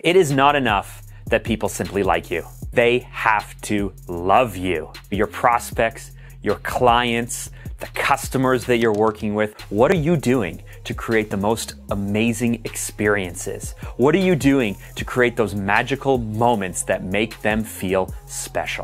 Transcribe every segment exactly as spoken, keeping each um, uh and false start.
It is not enough that people simply like you. They have to love you. Your prospects, your clients, the customers that you're working with. What are you doing to create the most amazing experiences? What are you doing to create those magical moments that make them feel special?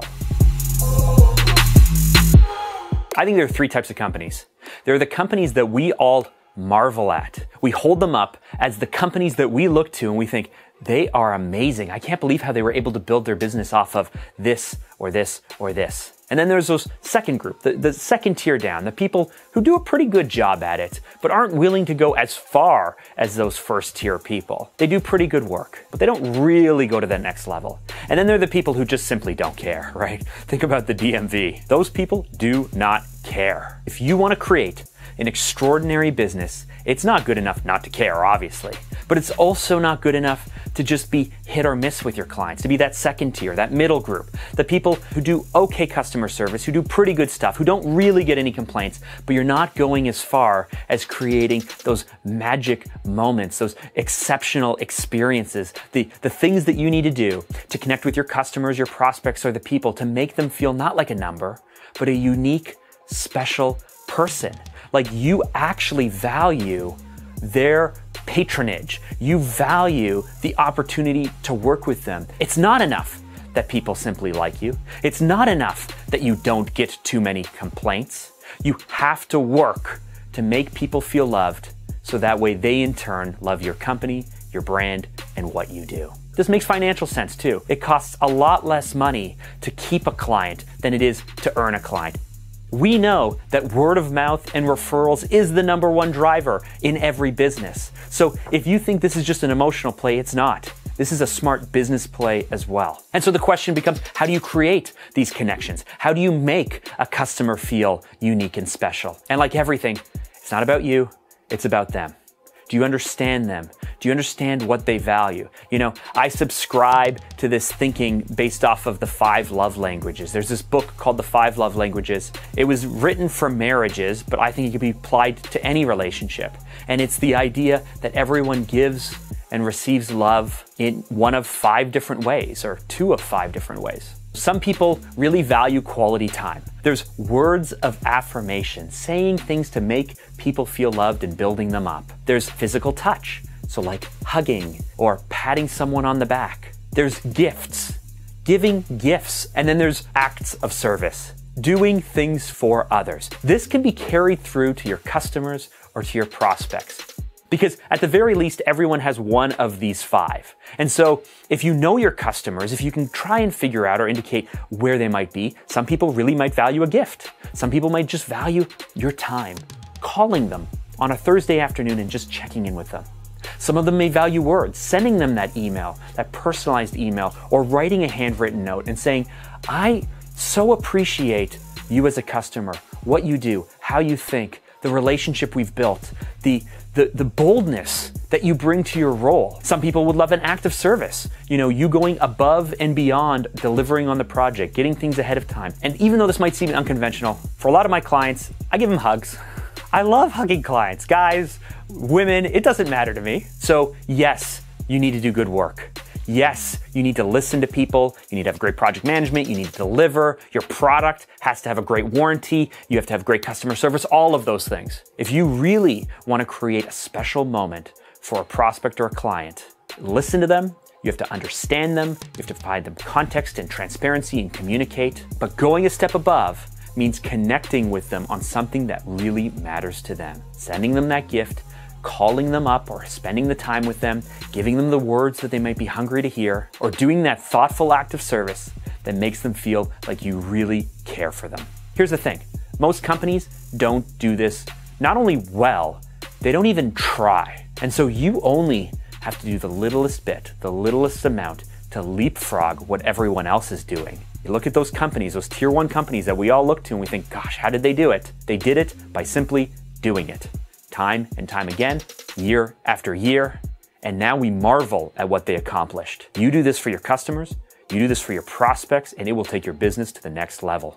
I think there are three types of companies. There are the companies that we all marvel at. We hold them up as the companies that we look to and we think, they are amazing. I can't believe how they were able to build their business off of this or this or this. And then there's those second group, the, the second tier down, the people who do a pretty good job at it, but aren't willing to go as far as those first tier people. They do pretty good work, but they don't really go to that next level. And then there are the people who just simply don't care, right? Think about the D M V. Those people do not care. If you want to create an extraordinary business, it's not good enough not to care, obviously, but it's also not good enough to just be hit or miss with your clients, to be that second tier, that middle group, the people who do okay customer service, who do pretty good stuff, who don't really get any complaints, but you're not going as far as creating those magic moments, those exceptional experiences, the, the things that you need to do to connect with your customers, your prospects, or the people to make them feel not like a number, but a unique, special person. Like you actually value their patronage. You value the opportunity to work with them. It's not enough that people simply like you. It's not enough that you don't get too many complaints. You have to work to make people feel loved so that way they in turn love your company, your brand, and what you do. This makes financial sense too. It costs a lot less money to keep a client than it is to earn a client. We know that word of mouth and referrals is the number one driver in every business. So if you think this is just an emotional play, it's not. This is a smart business play as well. And so the question becomes, how do you create these connections? How do you make a customer feel unique and special? And like everything, it's not about you, it's about them. Do you understand them? Do you understand what they value? You know, I subscribe to this thinking based off of the five love languages. There's this book called The Five Love Languages. It was written for marriages, but I think it could be applied to any relationship. And it's the idea that everyone gives and receives love in one of five different ways, or two of five different ways. Some people really value quality time. There's words of affirmation, saying things to make people feel loved and building them up. There's physical touch, so like hugging or patting someone on the back. There's gifts, giving gifts. And then there's acts of service, doing things for others. This can be carried through to your customers or to your prospects. Because at the very least, everyone has one of these five. And so if you know your customers, if you can try and figure out or indicate where they might be, some people really might value a gift. Some people might just value your time, calling them on a Thursday afternoon and just checking in with them. Some of them may value words, sending them that email, that personalized email, or writing a handwritten note and saying, I so appreciate you as a customer, what you do, how you think, the relationship we've built, the, the, the boldness that you bring to your role. Some people would love an act of service. You know, you going above and beyond delivering on the project, getting things ahead of time. And even though this might seem unconventional, for a lot of my clients, I give them hugs. I love hugging clients, guys, women, it doesn't matter to me. So yes, you need to do good work. Yes, you need to listen to people, you need to have great project management, you need to deliver, your product has to have a great warranty, you have to have great customer service, all of those things. If you really want to create a special moment for a prospect or a client, listen to them, you have to understand them, you have to provide them context and transparency and communicate. But going a step above means connecting with them on something that really matters to them, sending them that gift, calling them up or spending the time with them, giving them the words that they might be hungry to hear, or doing that thoughtful act of service that makes them feel like you really care for them. Here's the thing, most companies don't do this not only well, they don't even try. And so you only have to do the littlest bit, the littlest amount to leapfrog what everyone else is doing. You look at those companies, those tier one companies that we all look to and we think, gosh, how did they do it? They did it by simply doing it. Time and time again, year after year, and now we marvel at what they accomplished. You do this for your customers, you do this for your prospects, and it will take your business to the next level.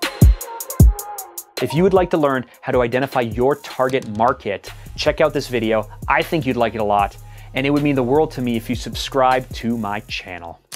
If you would like to learn how to identify your target market, check out this video. I think you'd like it a lot. and it would mean the world to me if you subscribe to my channel.